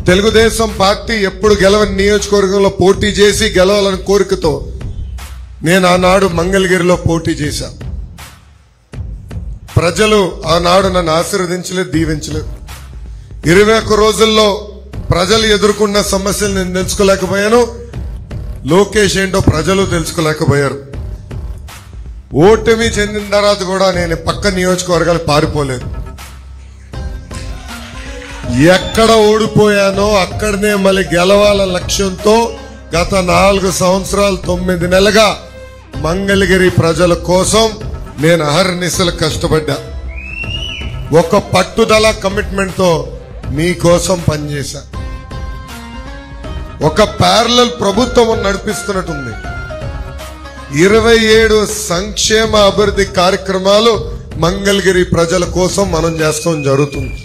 Telugu Desam party ఎప్పుడు గెలవని నియోజకవర్గంలో పోటీ చేసి గెలవాలని కోరికతో నేను ఆనాడు మంగళగిరిలో పోటీ చేశా. ప్రజలు ఆనాడు నన్ను ఆశీర్వదించలేదు, దీవించలేదు. 21 రోజుల్లో ప్రజలు ఎదుర్కొన్న సమస్యలు నేను తెలుసుకోలేకపోయాను. లోకేష్ ఏంటో ప్రజలు తెలుసుకోలేకపోయారు. ఓటమి చెందిన తర్వాత కూడా నేను పక్క నియోజకవర్గాలు పారిపోలేదు. ఎక్కడ ఓడిపోయానో అక్కడనే మళ్ళీ గెలవాల లక్ష్యంతో గత 4 సంవత్సరాలు 9 నెలలుగా మంగళగిరి ప్రజల కోసం నేను అహర్నిశలు కష్టపడ్డా. ఒక పట్టుదల కమిట్మెంట్ తో మీకోసం పనిచేశా. ఒక ప్యారలల్ ప్రభుత్వం నడిపిస్తున్నట్టుంది. 27 సంక్షేమ అభివృద్ధి కార్యక్రమాలు మంగళగిరి ప్రజల కోసం మనం చేస్తాం జరుగుతుంది.